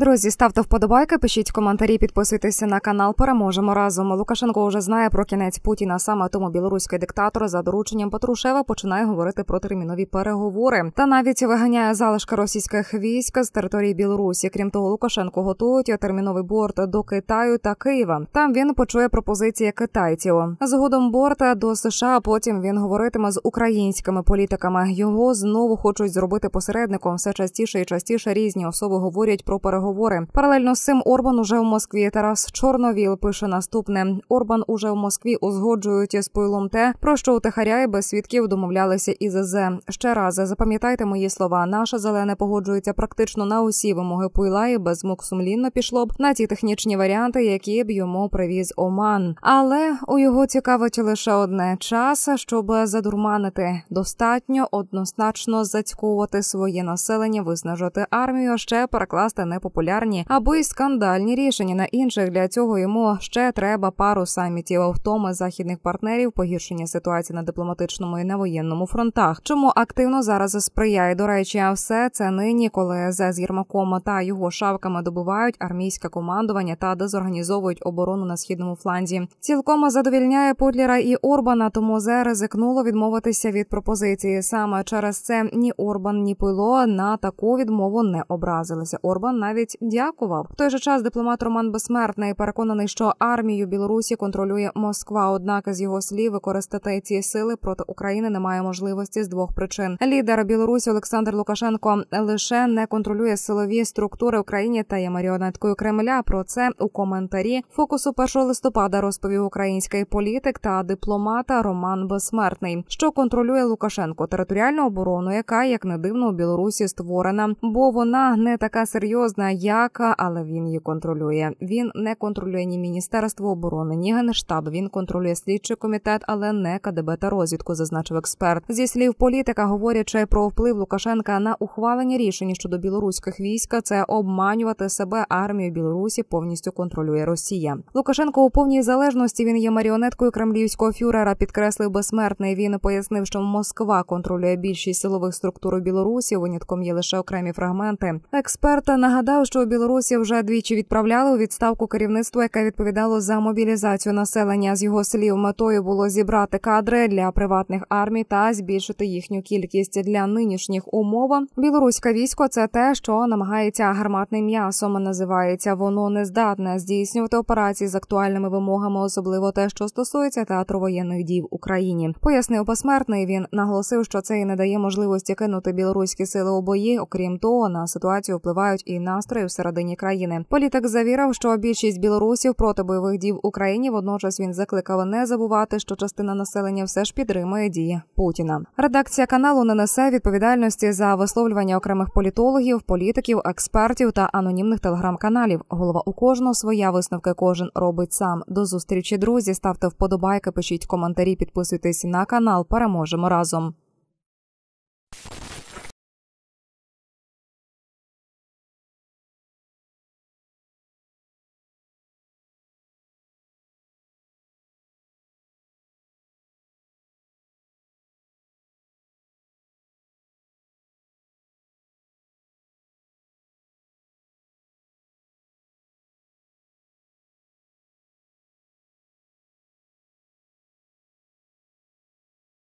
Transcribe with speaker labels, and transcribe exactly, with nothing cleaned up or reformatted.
Speaker 1: Друзі, ставте вподобайки, пишіть коментарі, підписуйтеся на канал. Переможемо разом. Лукашенко вже знає про кінець Путіна. Саме тому білоруський диктатор за дорученням Патрушева починає говорити про термінові переговори. Та навіть виганяє залишки російських військ з території Білорусі. Крім того, Лукашенко готують терміновий борт до Китаю та Києва. Там він почує пропозиції китайців. Згодом борт до США, потім він говоритиме з українськими політиками. Його знову хочуть зробити посередником. Все частіше і частіше різні особи говорять про переговори. Паралельно з цим Орбан уже в Москві. Тарас Чорновіл пише наступне. Орбан уже в Москві узгоджують з Пуйлом те, про що утихаря і без свідків домовлялися із ЗЗ. Ще раз, запам'ятайте мої слова. Наше зелене погоджується практично на усі вимоги Пуйла і без мук сумлінно пішло б на ті технічні варіанти, які б йому привіз Оман. Але у його цікавить лише одне – час, щоб задурманити. Достатньо однозначно зацьковувати своє населення, виснажити армію, а ще перекласти непопулярні або й скандальні рішення на інших. Для цього йому ще треба пару самітів, втоми західних партнерів, погіршення ситуації на дипломатичному і на воєнному фронтах. Чому активно зараз сприяє, до речі, все це нині, коли з Єрмаком та його шавками добивають армійське командування та дезорганізовують оборону на східному фланзі. Цілком задовільняє Путлера і Орбана, тому зе ризикнуло відмовитися від пропозиції. Саме через це ні Орбан, ні Пуйло на таку відмову не образилися. Орбан навіть дякував. В той же час дипломат Роман Безсмертний переконаний, що армію Білорусі контролює Москва. Однак, з його слів, використати ці сили проти України немає можливості з двох причин. Лідер Білорусі Олександр Лукашенко лише не контролює силові структури в країні та є маріонеткою Кремля. Про це у коментарі «Фокусу» першого листопада розповів український політик та дипломат Роман Безсмертний. Що контролює Лукашенко? Територіальну оборону, яка, як не дивно, у Білорусі створена, бо вона не така серйозна, як, але він її контролює. Він не контролює ні Міністерство оборони, ні Генштаб. Він контролює слідчий комітет, але не КДБ та розвідку, зазначив експерт. Зі слів політика, говорячи про вплив Лукашенка на ухвалення рішень щодо білоруських військ, це обманювати себе. Армію Білорусі повністю контролює Росія. Лукашенко у повній залежності, він є маріонеткою кремлівського фюрера, підкреслив Безсмертний. Він пояснив, що Москва контролює більшість силових структур у Білорусі, винятком є лише окремі фрагменти. Експерт нагадав, що у Білорусі вже двічі відправляли у відставку керівництво, яке відповідало за мобілізацію населення. З його слів, метою було зібрати кадри для приватних армій та збільшити їхню кількість. Для нинішніх умов білоруське військо – це те, що намагається гарматним м'ясом, називається. Воно не здатне здійснювати операції з актуальними вимогами, особливо те, що стосується театру воєнних дій в Україні. Пояснив Безсмертний. Він наголосив, що це і не дає можливості кинути білоруські сили у бої. Окрім того, на ситуацію впливають і настрої всередині країни. Політик завірив, що більшість білорусів проти бойових дій в Україні. Водночас він закликав не забувати, що частина населення все ж підтримує дії Путіна. Редакція каналу не несе відповідальності за висловлювання окремих політологів, політиків, експертів та анонімних телеграм-каналів. Голова у кожного своя, висновки кожен робить сам. До зустрічі, друзі. Ставте вподобайки, пишіть коментарі, підписуйтесь на канал. Переможемо разом.